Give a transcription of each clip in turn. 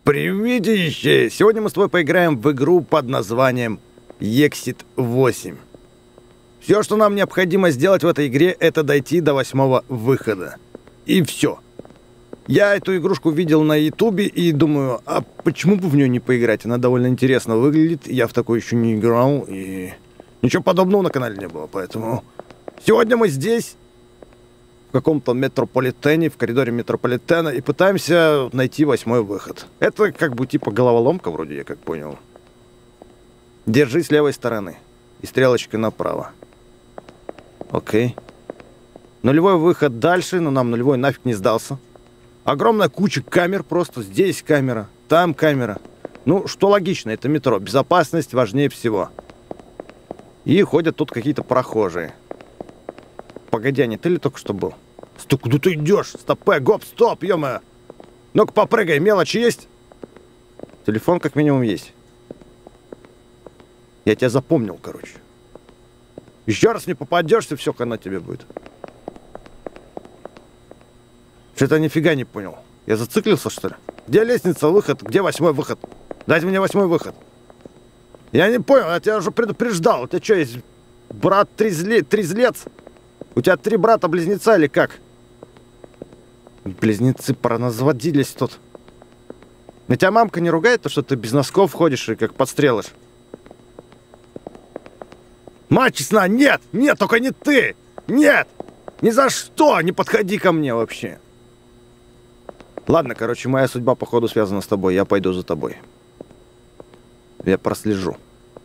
Приветище! Сегодня мы с тобой поиграем в игру под названием Exit 8. Все, что нам необходимо сделать в этой игре, это дойти до 8-го выхода. И все. Я эту игрушку видел на ютубе и думаю, а почему бы в нее не поиграть? Она довольно интересно выглядит, я в такой еще не играл, и ничего подобного на канале не было, поэтому... Сегодня мы здесь, в каком-то метрополитене, в коридоре метрополитена, и пытаемся найти 8-й выход. Это как бы типа головоломка вроде, я как понял. Держи с левой стороны и стрелочкой направо. Окей. Нулевой выход дальше, но нам нулевой нафиг не сдался. Огромная куча камер просто. Здесь камера, там камера. Ну, что логично, это метро. Безопасность важнее всего. И ходят тут какие-то прохожие. Погоди, а не ты ли только что был? Стой, куда ты идешь? Стопэ, гоп, стоп, ё-моё! Ну-ка попрыгай, мелочи есть? Телефон как минимум есть. Я тебя запомнил, короче. Еще раз не попадешься, все, хана тебе будет. Что-то нифига не понял. Я зациклился, что ли? Где лестница, выход? Где 8-й выход? Дайте мне 8-й выход. Я не понял, я тебя уже предупреждал. У тебя что, есть брат-трезлец? У тебя 3 брата-близнеца или как? Близнецы пронаводились тут. На тебя мамка не ругает, то что ты без носков ходишь и как подстрелишь? Мать честна, нет! Нет, только не ты! Нет! Ни за что! Не подходи ко мне вообще! Ладно, короче, моя судьба, походу, связана с тобой. Я пойду за тобой. Я прослежу.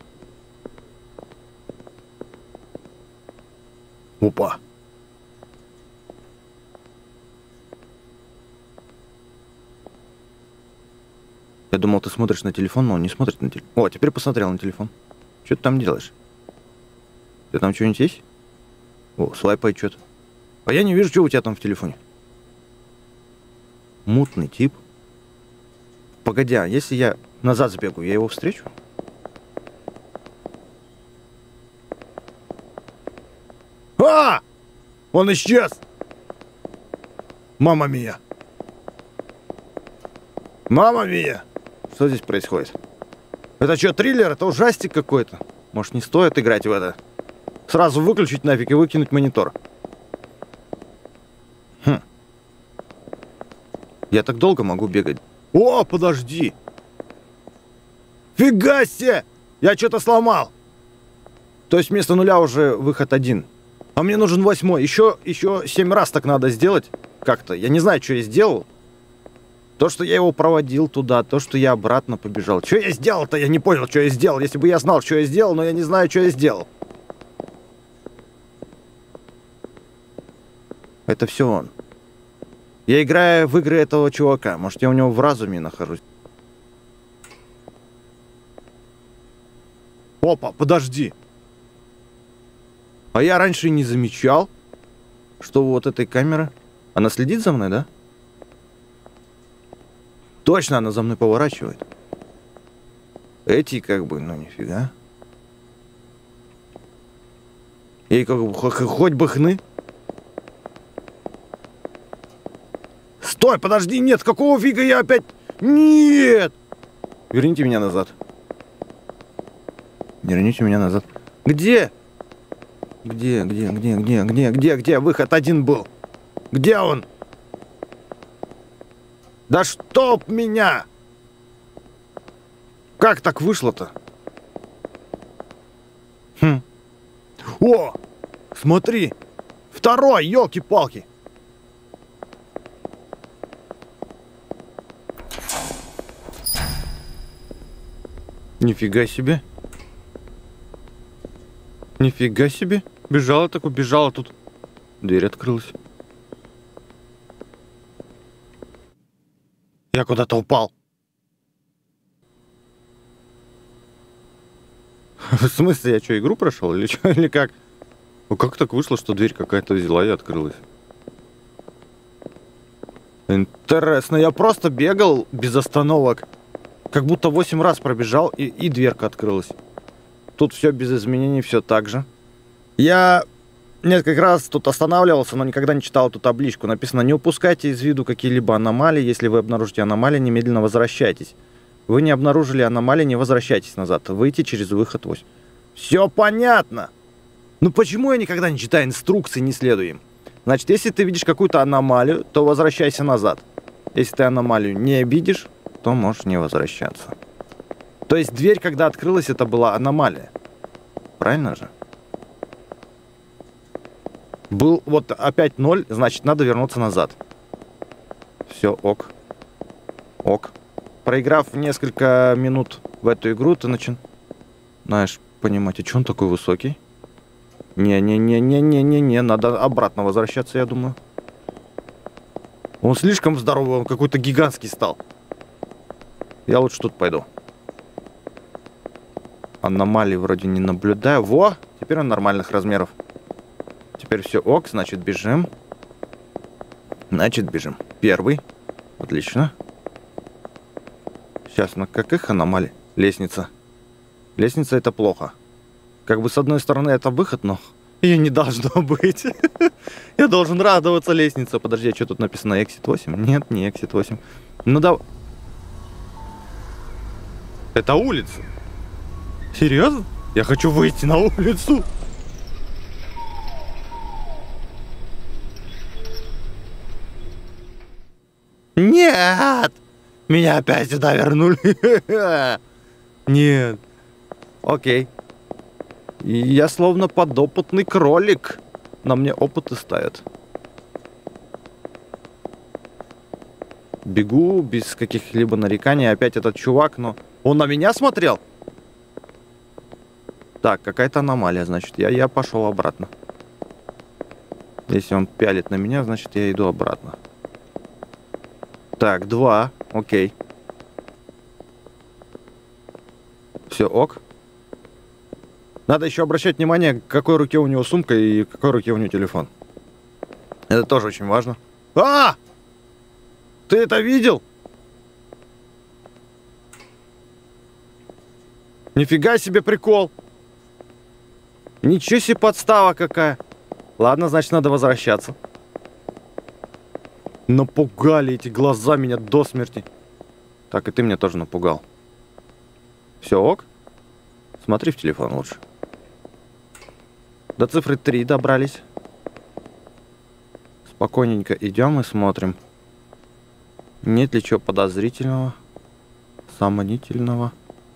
Опа. Я думал, ты смотришь на телефон, но он не смотрит на телефон. О, теперь посмотрел на телефон. Что ты там делаешь? Ты там что-нибудь есть? О, свайпай что-то. А я не вижу, что у тебя там в телефоне. Мутный тип. Погоди, а если я назад сбегу, я его встречу? А! Он исчез! Мамма мия! Мамма мия! Что здесь происходит? Это что, триллер? Это ужастик какой-то? Может, не стоит играть в это? Сразу выключить нафиг и выкинуть монитор. Хм. Я так долго могу бегать. О, подожди! Фига себе! Я что-то сломал! То есть вместо нуля уже выход 1. А мне нужен 8-й. Еще 7 раз так надо сделать. Как-то. Я не знаю, что я сделал. То, что я его проводил туда, то, что я обратно побежал. Что я сделал-то? Я не понял, что я сделал. Если бы я знал, что я сделал, но я не знаю, что я сделал. Это все он. Я играю в игры этого чувака. Может, я у него в разуме нахожусь. Опа, подожди. А я раньше и не замечал, что вот этой камеры... Она следит за мной, да? Точно она за мной поворачивает. Эти как бы, ну нифига. Ей как бы хоть бы хны. Стой, подожди, нет, какого фига я опять... Нет! Верните меня назад. Верните меня назад. Где? Где? Выход 1 был. Где он? Да чтоб меня! Как так вышло-то? Хм. О! Смотри! 2-й, елки-палки! Нифига себе! Нифига себе! Бежала так, убежала тут. Дверь открылась. Я куда-то упал. В смысле, я что, игру прошел? Или что, или как? Ну как так вышло, что дверь какая-то взяла и открылась? Интересно, я просто бегал без остановок. Как будто 8 раз пробежал, и дверка открылась. Тут все без изменений, все так же. Я несколько раз тут останавливался, но никогда не читал эту табличку. Написано: не упускайте из виду какие-либо аномалии. Если вы обнаружите аномалии, немедленно возвращайтесь. Вы не обнаружили аномалии, не возвращайтесь назад. Выйти через выход 8. Все понятно. Ну почему я никогда не читаю инструкции, не следую им? Значит, если ты видишь какую-то аномалию, то возвращайся назад. Если ты аномалию не видишь, то можешь не возвращаться. То есть дверь, когда открылась, это была аномалия. Правильно же? Был вот опять 0, значит, надо вернуться назад. Все, ок. Ок. Проиграв несколько минут в эту игру, ты начинаешь понимать, а че он такой высокий? Не-не-не-не-не-не-не, надо обратно возвращаться, я думаю. Он слишком здоровый, он какой-то гигантский стал. Я лучше тут пойду. Аномалий вроде не наблюдаю. Во! Теперь он нормальных размеров. Теперь все ок, значит бежим. Значит бежим. Первый. Отлично. Сейчас, на каких аномалий? Лестница. Лестница это плохо. Как бы с одной стороны это выход, но ее не должно быть. Я должен радоваться лестнице. Подожди, а что тут написано? Exit 8? Нет, не Exit 8. Ну да. Это улица. Серьезно? Я хочу выйти на улицу. Нет! Меня опять сюда вернули. Нет. Окей. Я словно подопытный кролик. На мне опыты ставят. Бегу без каких-либо нареканий. Опять этот чувак, но... Он на меня смотрел? Так, какая-то аномалия, значит. Я пошел обратно. Если он пялит на меня, значит, я иду обратно. Так, 2. Окей. Все ок. Надо еще обращать внимание, в какой руке у него сумка и в какой руке у него телефон. Это тоже очень важно. А! Ты это видел? Нифига себе прикол. Ничего себе подстава какая. Ладно, значит, надо возвращаться. Напугали эти глаза меня до смерти. Так, и ты меня тоже напугал. Все ок? Смотри в телефон лучше. До цифры 3 добрались. Спокойненько идем и смотрим. Нет ли чего подозрительного, сомнительного.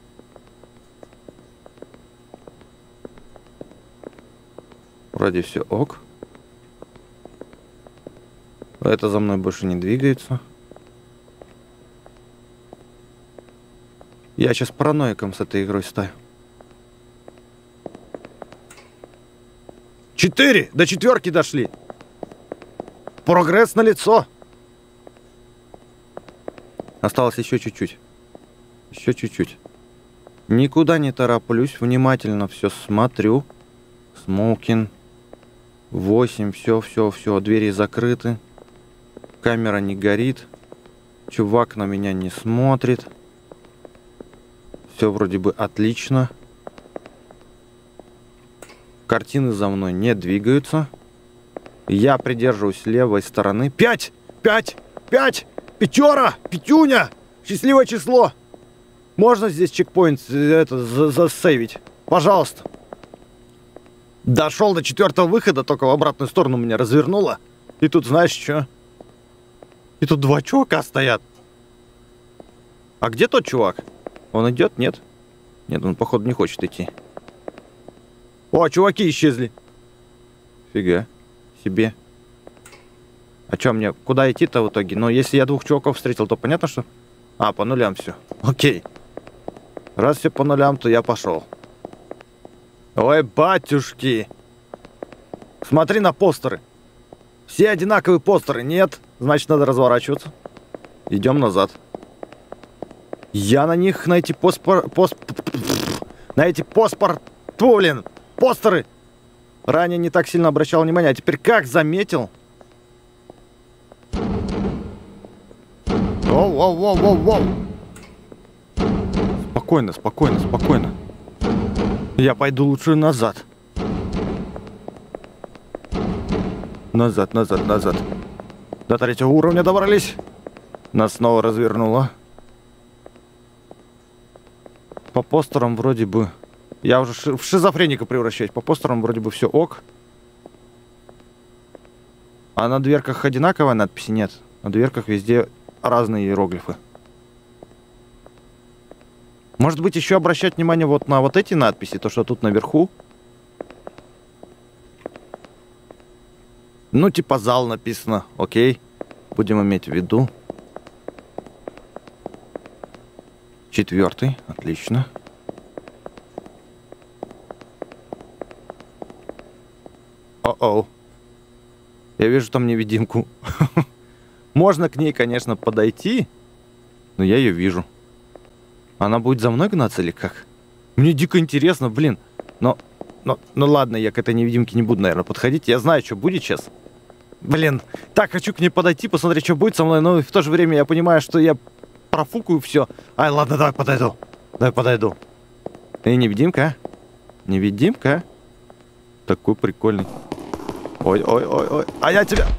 Вроде все ок. Это за мной больше не двигается. Я сейчас параноиком с этой игрой стою. 4! До 4 дошли. Прогресс налицо. Осталось еще чуть-чуть. Еще чуть-чуть. Никуда не тороплюсь. Внимательно все смотрю. Смокин. 8. Все. Двери закрыты. Камера не горит. Чувак на меня не смотрит. Все вроде бы отлично. Картины за мной не двигаются. Я придерживаюсь левой стороны. 5! 5! 5! Пятера! Пятюня! Счастливое число! Можно здесь чекпоинт засейвить? Пожалуйста. Дошел до 4-го выхода, только в обратную сторону меня развернуло. И тут знаешь что? И тут 2 чувака стоят. А где тот чувак? Он идет? Нет? Нет, он походу не хочет идти. О, чуваки исчезли. Фига себе. А что мне, куда идти-то в итоге? Но если я 2 чуваков встретил, то понятно, что... А, по нулям все. Окей. Раз все по нулям, то я пошел. Ой, батюшки. Смотри на постеры. Все одинаковые постеры. Нет, значит, надо разворачиваться. Идем назад. Я на них, на эти постеры ранее не так сильно обращал внимание, а теперь как заметил. Воу. Спокойно. Я пойду лучше назад. Назад, назад, назад. До 3-го уровня добрались. Нас снова развернуло. По постерам вроде бы... Я уже в шизофреника превращаюсь. По постерам вроде бы все ок. А на дверках одинаковая надписи? Нет. На дверках везде разные иероглифы. Может быть, еще обращать внимание вот на вот эти надписи, то, что тут наверху. Ну, типа зал написано. Окей. Будем иметь в виду. 4-й. Отлично. О-оу. Я вижу там невидимку. Можно к ней, конечно, подойти. Но я ее вижу. Она будет за мной гнаться или как? Мне дико интересно, блин. Ну ладно, я к этой невидимке не буду, наверное, подходить. Я знаю, что будет сейчас. Блин, так хочу к ней подойти, посмотреть, что будет со мной. Но в то же время я понимаю, что я профукаю все. Ай, ладно, давай подойду. Давай подойду. Эй, невидимка. Невидимка. Такой прикольный. Ой. А я тебя...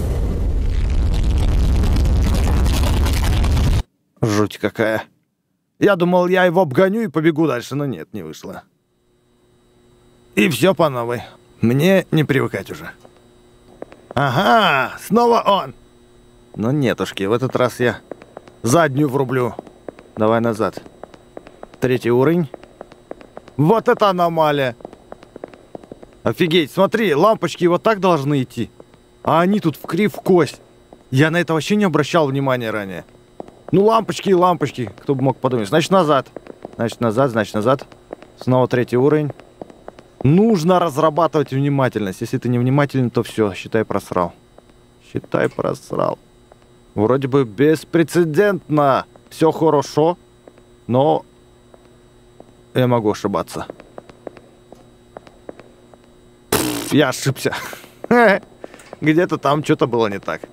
Жуть какая. Я думал, я его обгоню и побегу дальше, но нет, не вышло. И все по новой. Мне не привыкать уже. Ага, снова он. Но нетушки, в этот раз я заднюю врублю. Давай назад. 3-й уровень. Вот это аномалия. Офигеть, смотри, лампочки вот так должны идти. А они тут в кривь в кость. Я на это вообще не обращал внимания ранее. Ну, лампочки и лампочки. Кто бы мог подумать. Значит, назад. Значит, назад. Снова 3-й уровень. Нужно разрабатывать внимательность. Если ты не внимателен, то все, считай, просрал. Считай, просрал. Вроде бы беспрецедентно. Все хорошо. Но я могу ошибаться. Я ошибся. Где-то там что-то было не так.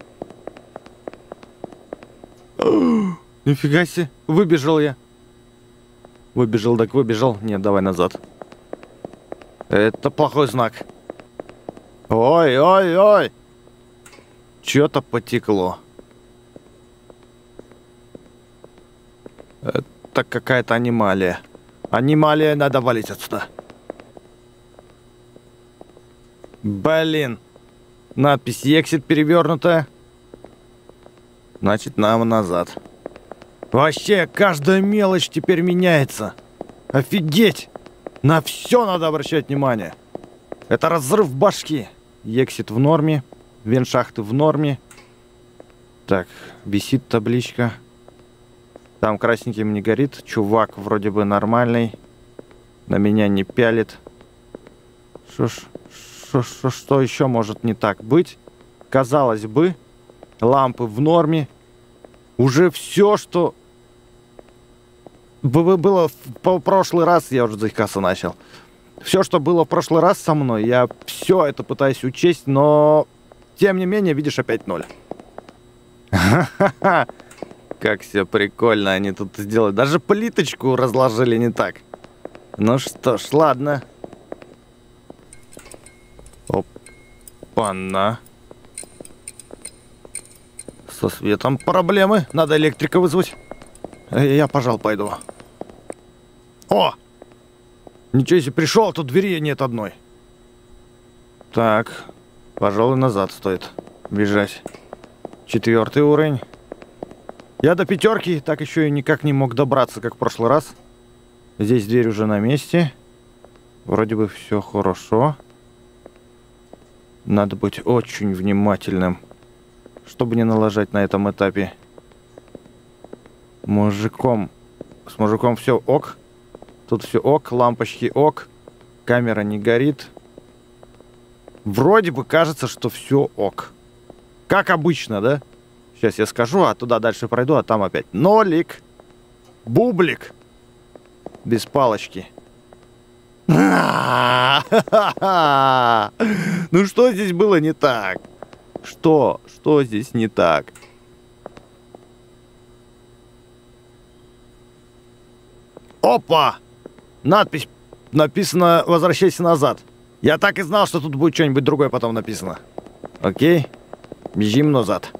Нифига себе. Выбежал я. Выбежал, так выбежал. Нет, давай назад. Это плохой знак. Ой. Что-то потекло. Это какая-то аномалия. Аномалия, надо валить отсюда. Блин. Надпись «Exit» перевернутая. Значит, нам назад. Вообще, каждая мелочь теперь меняется. Офигеть! На все надо обращать внимание. Это разрыв башки. Exit в норме. Веншахты в норме. Так, висит табличка. Там красненьким не горит. Чувак вроде бы нормальный. На меня не пялит. Что еще может не так быть? Казалось бы, лампы в норме. Уже все, что было в прошлый раз, я уже заикаться начал. Все, что было в прошлый раз со мной, я все это пытаюсь учесть, но тем не менее, видишь, опять 0. Ха-ха-ха! Как все прикольно они тут сделали. Даже плиточку разложили не так. Ну что ж, ладно. Опа-на. Со светом проблемы. Надо электрика вызвать. Я, пожалуй, пойду. О! Ничего себе, пришел, а тут двери нет одной. Так, пожалуй, назад стоит бежать. 4-й уровень. Я до 5-ки так еще и никак не мог добраться, как в прошлый раз. Здесь дверь уже на месте. Вроде бы все хорошо. Надо быть очень внимательным, чтобы не налажать на этом этапе. С мужиком все ок. Тут все ок, лампочки ок. Камера не горит. Вроде бы кажется, что все ок. Как обычно, да? Сейчас я скажу, а туда дальше пройду, а там опять нолик. Бублик. Без палочки. Ну что здесь было не так? Что здесь не так? Опа! Надпись написана «Возвращайся назад». Я так и знал, что тут будет что-нибудь другое потом написано. Окей. Бежим назад.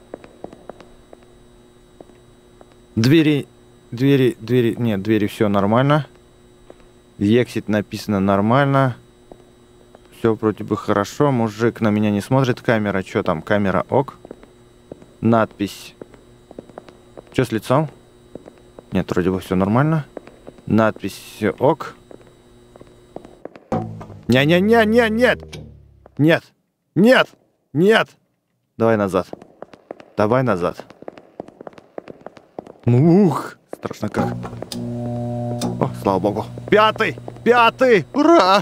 Двери. Нет, двери все нормально. Exit написано нормально. Все вроде бы хорошо. Мужик на меня не смотрит. Камера, что там? Камера ок. Надпись. Что с лицом? Нет, вроде бы все нормально. Надпись все ок. Нет. Нет. Давай назад. Ух, страшно как. О, слава богу. Пятый! Ура!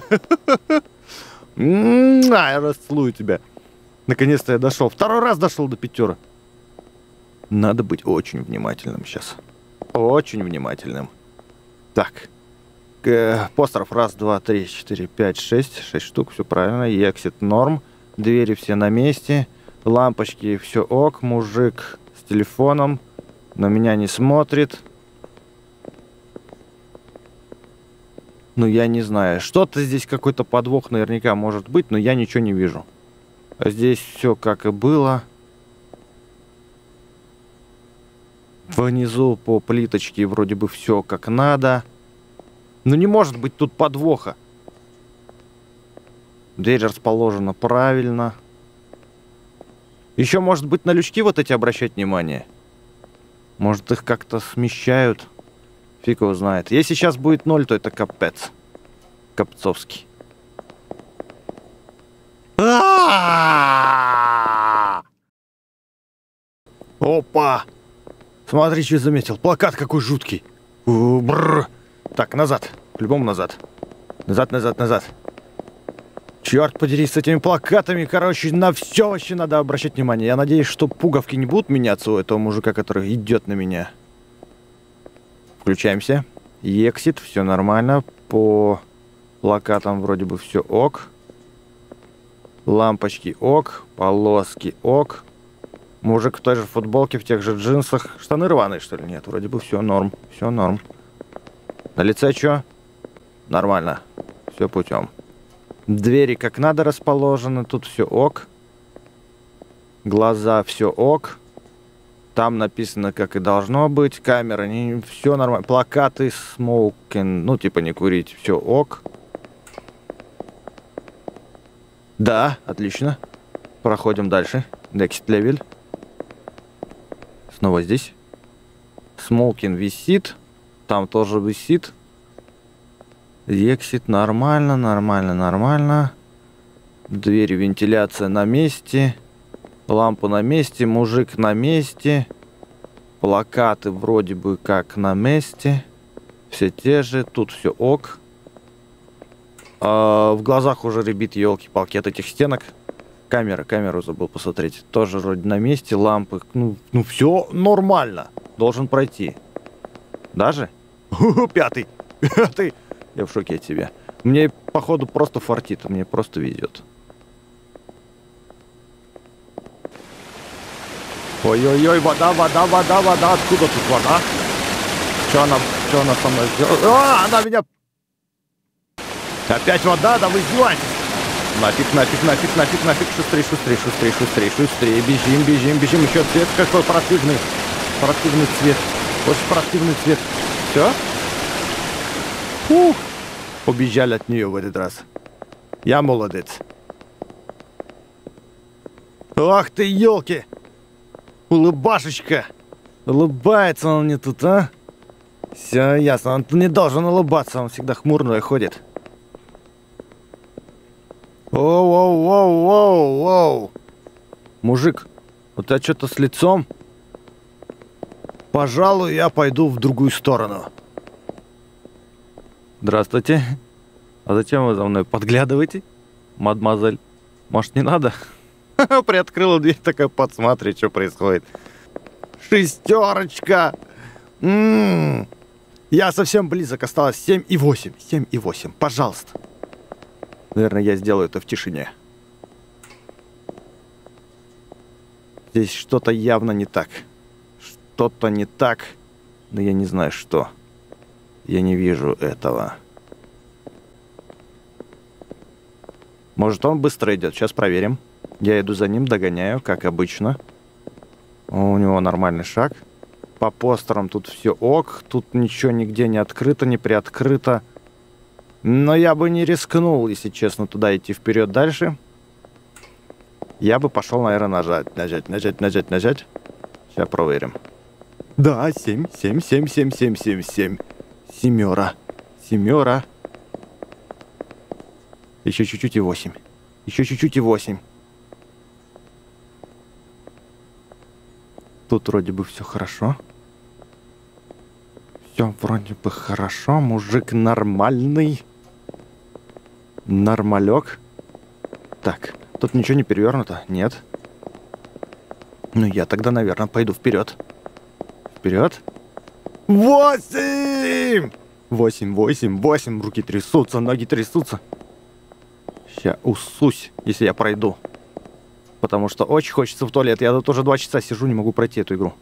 Я расцелую тебя. Наконец-то я дошел. Второй раз дошел до 5. Надо быть очень внимательным сейчас. Очень внимательным. Так. Постеров 1, 2, 3, 4, 5, 6. 6 штук, все правильно. Exit норм. Двери все на месте. Лампочки все ок. Мужик с телефоном. На меня не смотрит. Ну, я не знаю. Что-то здесь какой-то подвох наверняка может быть, но я ничего не вижу. А здесь все как и было. Внизу по плиточке вроде бы все как надо. Но не может быть тут подвоха. Дверь расположена правильно. Еще, может быть, на лючки вот эти обращать внимание. Может, их как-то смещают. Фиг его знает. Если сейчас будет 0, то это капец. Капцовский. Опа! Смотри, что заметил. Плакат какой жуткий. Бррр. Так, назад. По-любому назад. Назад. Черт подери, с этими плакатами, короче, на все вообще надо обращать внимание. Я надеюсь, что пуговки не будут меняться у этого мужика, который идет на меня. Включаемся. Exit, все нормально. По плакатам вроде бы все ок. Лампочки ок. Полоски ок. Мужик в той же футболке, в тех же джинсах. Штаны рваные, что ли? Нет, вроде бы все норм. Все норм. На лице что? Нормально. Все путем. Двери как надо расположены. Тут все ок. Глаза все ок. Там написано, как и должно быть. Камера, все нормально. Плакаты smoking. Ну, типа не курить. Все ок. Да, отлично. Проходим дальше. Next level. Снова здесь. Smoking висит. Там тоже висит. Exit нормально. Дверь, вентиляция на месте. Лампа на месте. Мужик на месте. Плакаты вроде бы как на месте. Все те же. Тут все ок. В глазах уже рябит, елки-палки, от этих стенок. Камеру забыл посмотреть. Тоже вроде на месте. Лампы. Ну все нормально. Должен пройти. Даже? Пятый. Я в шоке от тебя. Мне, походу, просто фартит. Мне просто везет. Ой-ой-ой, вода. Откуда тут вода? Что она со мной сделала? Она меня... Опять вода? Да вы издеваетесь. Нафиг. Шустрее. Бежим. Еще цвет какой противный. Противный цвет. Очень противный цвет. Все? Фух. Убежали от нее в этот раз. Я молодец. Ах ты, елки! Улыбашечка! Улыбается он мне тут, а? Все ясно, он не должен улыбаться, он всегда хмурно ходит. Воу. Мужик, у тебя что-то с лицом? Пожалуй, я пойду в другую сторону. Здравствуйте. А зачем вы за мной подглядываете, мадемуазель? Может, не надо? Приоткрыла дверь, такая, подсмотри, что происходит. 6. Я совсем близок, осталось 7,8. Пожалуйста. Наверное, я сделаю это в тишине. Здесь что-то явно не так. Что-то не так, но я не знаю, что. Я не вижу этого. Может, он быстро идет? Сейчас проверим. Я иду за ним, догоняю, как обычно. У него нормальный шаг. По постерам тут все ок. Тут ничего нигде не открыто, не приоткрыто. Но я бы не рискнул, если честно, туда идти вперед дальше. Я бы пошел, наверное, нажать. Сейчас проверим. Да, 7. Семера. Еще чуть-чуть и 8. Еще чуть-чуть и 8. Тут вроде бы все хорошо. Все вроде бы хорошо. Мужик нормальный. Нормалек. Так, тут ничего не перевернуто? Нет. Ну, я тогда, наверное, пойду вперед. Вперед. 8! 8. Руки трясутся, ноги трясутся. Сейчас усусь, если я пройду. Потому что очень хочется в туалет. Я тут уже 2 часа сижу, не могу пройти эту игру.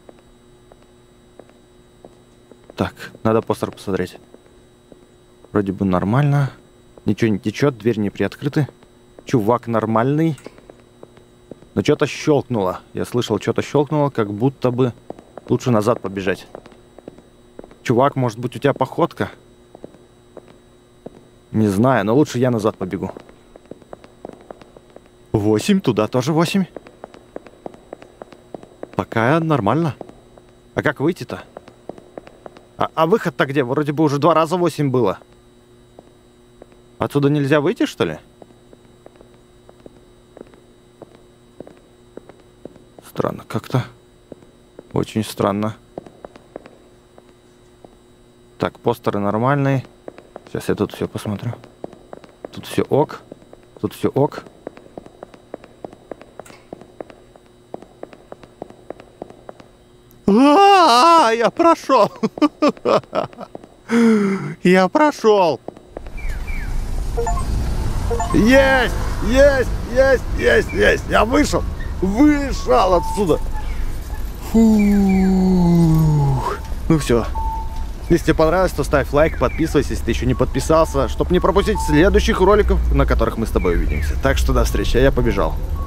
Так, надо постер посмотреть. Вроде бы нормально. Ничего не течет, дверь не приоткрыты. Чувак нормальный. Но что-то щелкнуло. Я слышал, что-то щелкнуло, как будто бы лучше назад побежать. Чувак, может быть, у тебя походка? Не знаю, но лучше я назад побегу. 8, туда тоже 8. Пока нормально. А как выйти-то? А выход-то где? Вроде бы уже 2 раза 8 было. Отсюда нельзя выйти, что ли? Странно как-то. Очень странно. Так, постеры нормальные. Сейчас я тут все посмотрю. Тут все ок. Тут все ок. Я прошел. Я прошел. Есть! Я вышел отсюда. Фух. Ну все. Если тебе понравилось, то ставь лайк, подписывайся, если ты еще не подписался, чтобы не пропустить следующих роликов, на которых мы с тобой увидимся. Так что до встречи, я побежал.